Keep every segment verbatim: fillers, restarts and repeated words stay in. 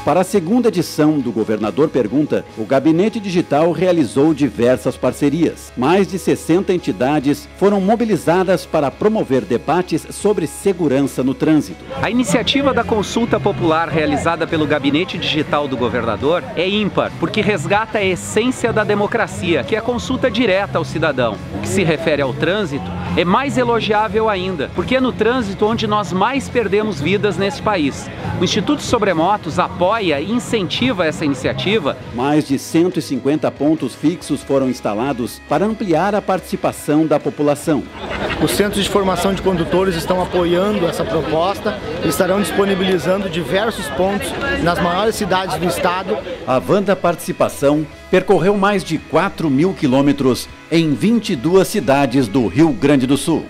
Para a segunda edição do Governador Pergunta, o Gabinete Digital realizou diversas parcerias. Mais de sessenta entidades foram mobilizadas para promover debates sobre segurança no trânsito. A iniciativa da consulta popular realizada pelo Gabinete Digital do Governador é ímpar, porque resgata a essência da democracia, que é a consulta direta ao cidadão. O que se refere ao trânsito é mais elogiável ainda, porque é no trânsito onde nós mais perdemos vidas nesse país. O Instituto Sobremotos apoia e incentiva essa iniciativa. Mais de cento e cinquenta pontos fixos foram instalados para ampliar a participação da população. Os centros de formação de condutores estão apoiando essa proposta e estarão disponibilizando diversos pontos nas maiores cidades do estado. A Wanda Participação percorreu mais de quatro mil quilômetros em vinte e duas cidades do Rio Grande do Sul.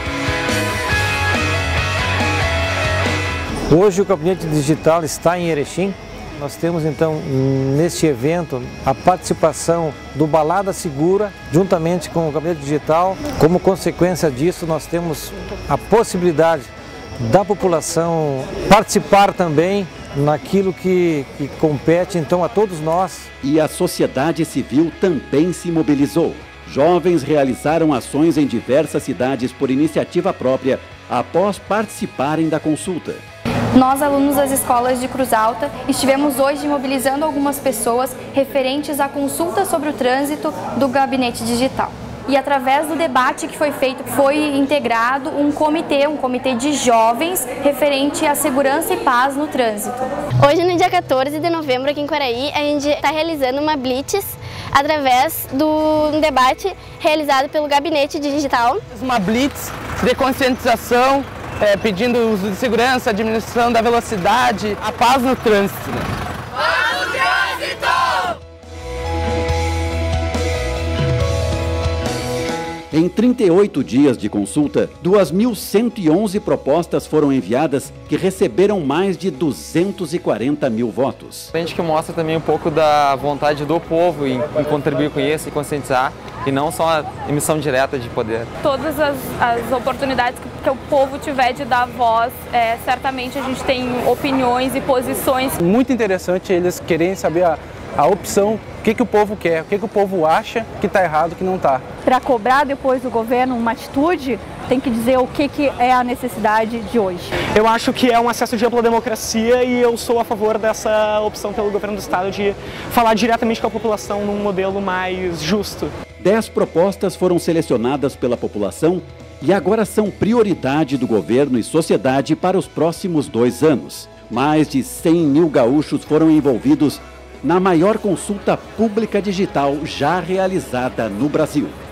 Hoje o Gabinete Digital está em Erechim. Nós temos então neste evento a participação do Balada Segura juntamente com o Gabinete Digital. Como consequência disso, nós temos a possibilidade da população participar também naquilo que, que compete então a todos nós. E a sociedade civil também se mobilizou. Jovens realizaram ações em diversas cidades por iniciativa própria após participarem da consulta. Nós, alunos das escolas de Cruz Alta, estivemos hoje mobilizando algumas pessoas referentes à consulta sobre o trânsito do Gabinete Digital. E através do debate que foi feito, foi integrado um comitê, um comitê de jovens referente à segurança e paz no trânsito. Hoje, no dia quatorze de novembro, aqui em Quaraí, a gente está realizando uma blitz através do debate realizado pelo Gabinete Digital. Uma blitz de conscientização, É, pedindo uso de segurança, diminuição da velocidade, a paz no trânsito. Paz no trânsito! Em trinta e oito dias de consulta, duas mil cento e onze propostas foram enviadas que receberam mais de duzentos e quarenta mil votos. A gente que mostra também um pouco da vontade do povo em, em contribuir com isso e conscientizar, e não só a emissão direta de poder. Todas as, as oportunidades que, que o povo tiver de dar voz, é, certamente a gente tem opiniões e posições. Muito interessante eles querem saber a, a opção, o que, que o povo quer, o que, que o povo acha que está errado, que não está. Para cobrar depois do governo uma atitude, tem que dizer o que, que é a necessidade de hoje. Eu acho que é um acesso de ampla democracia e eu sou a favor dessa opção pelo governo do estado de falar diretamente com a população num modelo mais justo. Dez propostas foram selecionadas pela população e agora são prioridade do governo e sociedade para os próximos dois anos. Mais de cem mil gaúchos foram envolvidos na maior consulta pública digital já realizada no Brasil.